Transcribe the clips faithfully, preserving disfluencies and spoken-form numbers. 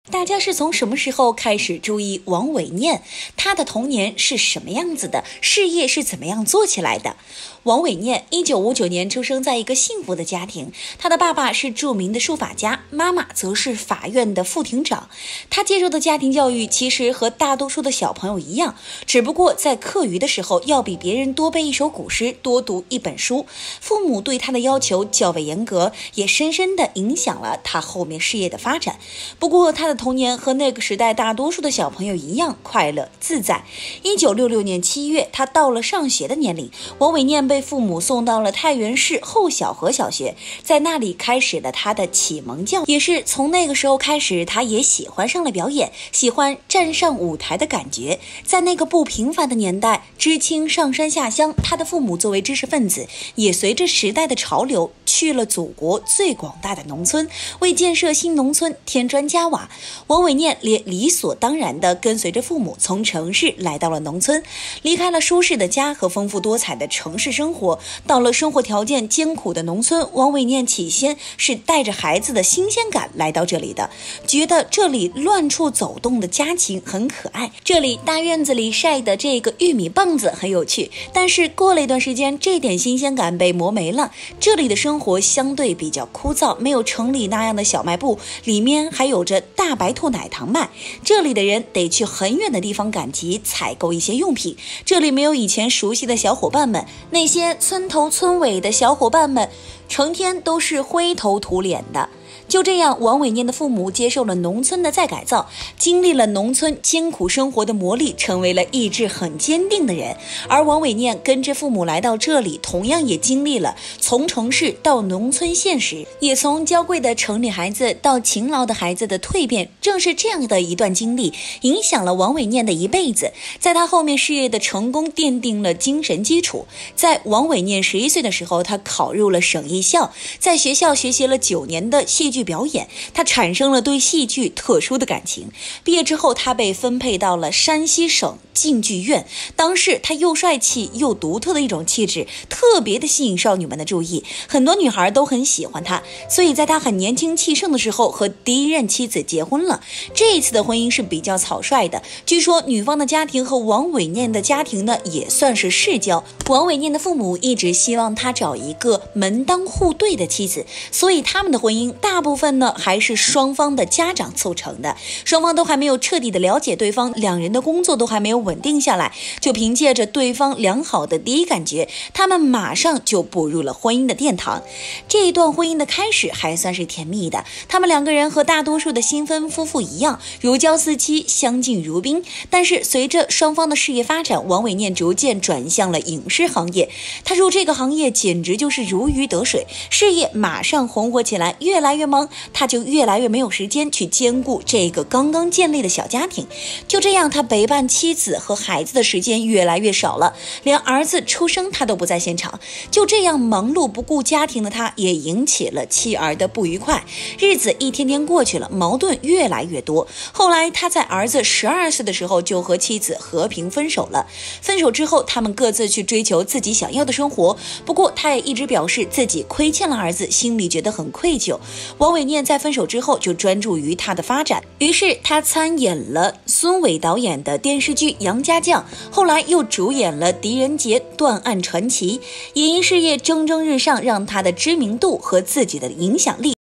大家是从什么时候开始注意王伟念？他的童年是什么样子的？事业是怎么样做起来的？王伟念一九五九年出生在一个幸福的家庭，他的爸爸是著名的书法家，妈妈则是法院的副庭长。他接受的家庭教育其实和大多数的小朋友一样，只不过在课余的时候要比别人多背一首古诗，多读一本书。父母对他的要求较为严格，也深深地影响了他后面事业的发展。不过他的童年和那个时代大多数的小朋友一样快乐自在。一九六六年七月，他到了上学的年龄，王伟念被父母送到了太原市后小河小学，在那里开始了他的启蒙教育。也是从那个时候开始，他也喜欢上了表演，喜欢站上舞台的感觉。在那个不平凡的年代，知青上山下乡，他的父母作为知识分子，也随着时代的潮流去了祖国最广大的农村，为建设新农村添砖加瓦。王伟念也理所当然地跟随着父母从城市来到了农村，离开了舒适的家和丰富多彩的城市生活，到了生活条件艰苦的农村。王伟念起先是带着孩子的新鲜感来到这里的，觉得这里乱处走动的家禽很可爱，这里大院子里晒的这个玉米棒子很有趣。但是过了一段时间，这点新鲜感被磨没了，这里的生活相对比较枯燥，没有城里那样的小卖部，里面还有着大白兔奶糖卖，这里的人得去很远的地方赶集采购一些用品，这里没有以前熟悉的小伙伴们，那些村头村尾的小伙伴们成天都是灰头土脸的。就这样，王伟念的父母接受了农村的再改造，经历了农村艰苦生活的磨砺，成为了意志很坚定的人。而王伟念跟着父母来到这里，同样也经历了从城市到农村现实，也从娇贵的城里孩子到勤劳的孩子的蜕变。正是这样的一段经历，影响了王伟念的一辈子，在他后面事业的成功奠定了精神基础。在王伟念十一岁的时候，他考入了省艺校，在学校学习了九年的戏剧表演，他产生了对戏剧特殊的感情。毕业之后，他被分配到了山西省晋剧院，当时他又帅气又独特的一种气质，特别的吸引少女们的注意，很多女孩都很喜欢他，所以在他很年轻气盛的时候和第一任妻子结婚了。这一次的婚姻是比较草率的，据说女方的家庭和王伟念的家庭呢也算是世交。王伟念的父母一直希望他找一个门当户对的妻子，所以他们的婚姻大部分呢还是双方的家长促成的，双方都还没有彻底的了解对方，两人的工作都还没有稳定下来，就凭借着对方良好的第一感觉，他们马上就步入了婚姻的殿堂。这一段婚姻的开始还算是甜蜜的，他们两个人和大多数的新婚夫妇一样，如胶似漆，相敬如宾。但是随着双方的事业发展，王伟念逐渐转向了影视行业，他入这个行业简直就是如鱼得水，事业马上红火起来，越来越忙，他就越来越没有时间去兼顾这个刚刚建立的小家庭。就这样，他陪伴妻子和孩子的时间越来越少了，连儿子出生他都不在现场。就这样忙碌不顾家庭的他，也引起了妻儿的不愉快。日子一天天过去了，矛盾越来越多。后来他在儿子十二岁的时候就和妻子和平分手了。分手之后，他们各自去追求自己想要的生活，不过他也一直表示自己亏欠了儿子，心里觉得很愧疚。王伟念在分手之后就专注于他的发展，于是他参演了孙伟导演的电视剧《杨家将》，后来又主演了《狄仁杰断案传奇》，演艺事业蒸蒸日上，让他的知名度和自己的影响力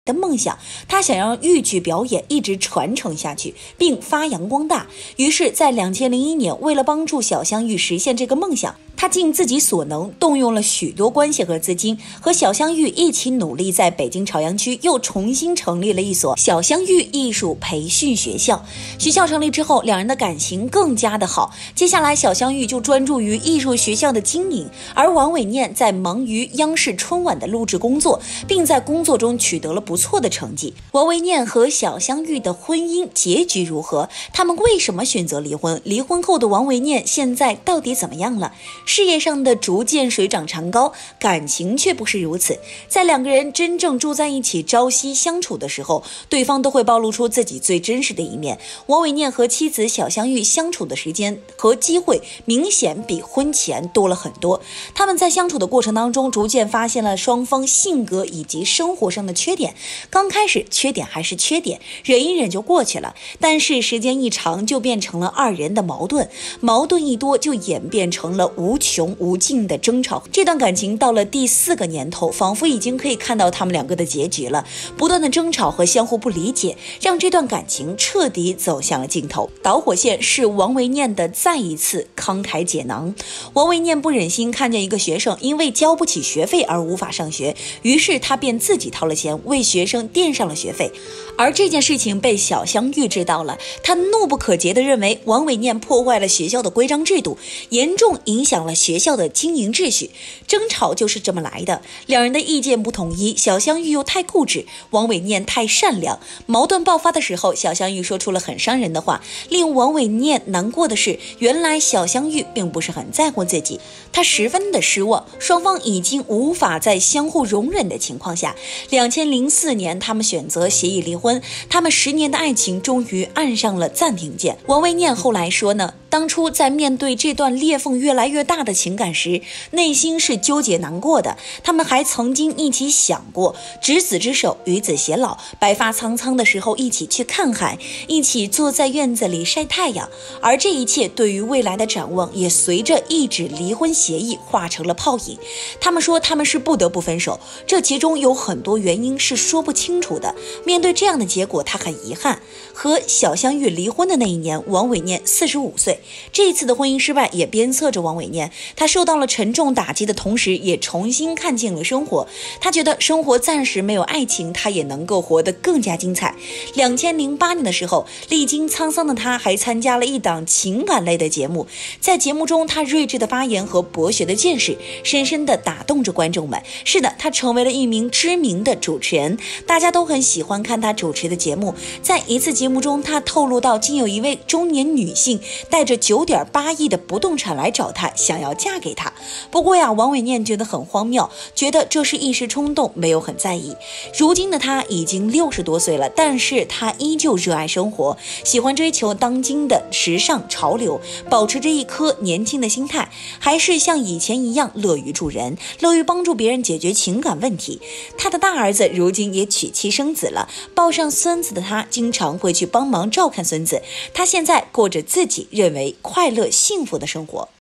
的梦想，他想让豫剧表演一直传承下去，并发扬光大。于是，在两千零一年，为了帮助小香玉实现这个梦想，他尽自己所能，动用了许多关系和资金，和小香玉一起努力，在北京朝阳区又重新成立了一所小香玉艺术培训学校。学校成立之后，两人的感情更加的好。接下来，小香玉就专注于艺术学校的经营，而王伟念在忙于央视春晚的录制工作，并在工作中取得了不错的成绩。王伟念和小香玉的婚姻结局如何？他们为什么选择离婚？离婚后的王伟念现在到底怎么样了？事业上的逐渐水涨船高，感情却不是如此。在两个人真正住在一起，朝夕相处的时候，对方都会暴露出自己最真实的一面。王伟念和妻子小香玉相处的时间和机会明显比婚前多了很多。他们在相处的过程当中，逐渐发现了双方性格以及生活上的缺点。刚开始缺点还是缺点，忍一忍就过去了，但是时间一长就变成了二人的矛盾，矛盾一多就演变成了无穷无尽的争吵。这段感情到了第四个年头，仿佛已经可以看到他们两个的结局了。不断的争吵和相互不理解，让这段感情彻底走向了尽头。导火线是王维念的再一次慷慨解囊。王维念不忍心看见一个学生因为交不起学费而无法上学，于是他便自己掏了钱为学生垫上了学费。而这件事情被小香玉知道了，他怒不可遏地认为王伟念破坏了学校的规章制度，严重影响了学校的经营秩序。争吵就是这么来的，两人的意见不统一，小香玉又太固执，王伟念太善良。矛盾爆发的时候，小香玉说出了很伤人的话。令王伟念难过的是，原来小香玉并不是很在乎自己，他十分的失望。双方已经无法在相互容忍的情况下，两千零四年他们选择协议离婚，他们十年的爱情终于按上了暂停键。王维念后来说呢，当初在面对这段裂缝越来越大的情感时，内心是纠结难过的。他们还曾经一起想过执子之手与子偕老，白发苍苍的时候一起去看海，一起坐在院子里晒太阳。而这一切对于未来的展望也随着一纸离婚协议化成了泡影。他们说他们是不得不分手，这其中有很多原因是说不清楚的。面对这样的结果，他很遗憾。和小香玉离婚的那一年，王伟念四十五岁。这一次的婚姻失败也鞭策着王伟念，他受到了沉重打击的同时，也重新看清了生活。他觉得生活暂时没有爱情，他也能够活得更加精彩。两千零八年的时候，历经沧桑的他还参加了一档情感类的节目，在节目中，他睿智的发言和博学的见识，深深地打动着观众们。是的，他成为了一名知名的主持人，大家都很喜欢看他主持的节目。在一次节目中，他透露到，竟有一位中年女性带着九点八亿的不动产来找他，想要嫁给他。不过呀，王伟念觉得很荒谬，觉得这是一时冲动，没有很在意。如今的他已经六十多岁了，但是他依旧热爱生活，喜欢追求当今的时尚潮流，保持着一颗年轻的心态，还是像以前一样乐于助人，乐于帮助别人解决情感问题。他的大儿子如今也娶妻生子了，抱上孙子的他经常会去帮忙照看孙子。他现在过着自己认为快乐幸福的生活。